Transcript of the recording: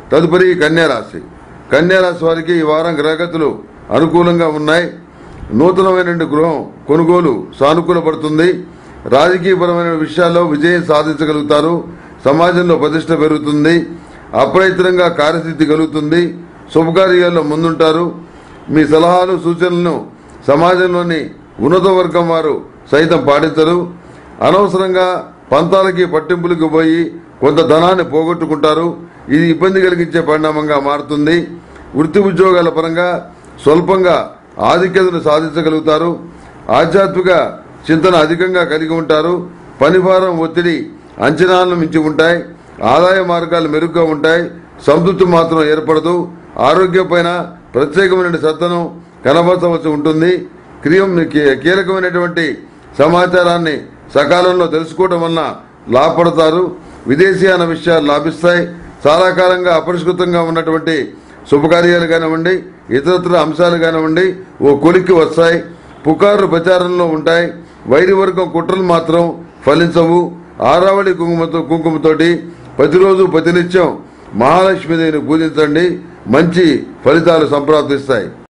తదుపరి కన్యారాశి. కన్యారాశి వారికి ఈ వారం గ్రహగతులు అనుకూలంగా ఉన్నాయి. నూతనమైన గృహం కొనుగోలు సానుకూలపడుతుంది. రాజకీయపరమైన విషయాల్లో విజయం సాధించగలుగుతారు. సమాజంలో ప్రతిష్ట పెరుగుతుంది. అప్రయత్నంగా కార్యసిద్ధి కలుగుతుంది. శుభకార్యాల్లో ముందుంటారు. మీ సలహాలు సూచనలను సమాజంలోని ఉన్నత వర్గం వారు సైతం పాటించరు. అనవసరంగా పంతాలకి పట్టింపులకు పోయి కొంత ధనాన్ని పోగొట్టుకుంటారు. ఇది ఇబ్బంది కలిగించే పరిణామంగా మారుతుంది. వృత్తి ఉద్యోగాల పరంగా స్వల్పంగా ఆధిక్యతను సాధించగలుగుతారు. ఆధ్యాత్మిక చింతన అధికంగా కలిగి ఉంటారు. పనిభారం ఒత్తిడి అంచనాలను మించి ఉంటాయి. ఆదాయ మార్గాలు మెరుగ్గా ఉంటాయి. సంతృప్తి మాత్రం ఏర్పడదు. ఆరోగ్యంపైన ప్రత్యేకమైన శ్రద్ధను కనబరచవలసి ఉంటుంది. కీలకమైనటువంటి సమాచారాన్ని సకాలంలో తెలుసుకోవడం వలన లాభపడతారు. విదేశీయాన విషయాలు లాభిస్తాయి. చాలా కాలంగా అపరిష్కృతంగా ఉన్నటువంటి శుభకార్యాలు కానివ్వండి, ఇతరత్ర అంశాలు కానివ్వండి ఓ కొలిక్కి వస్తాయి. పుకార్లు ప్రచారంలో ఉంటాయి. వైరివర్గం కుట్రలు మాత్రం ఫలించవు. ఆరావళి కుంకుమతోటి ప్రతిరోజు ప్రతినిత్యం మహాలక్ష్మీదేవిని పూజించండి. మంచి ఫలితాలు సంప్రాప్తిస్తాయి.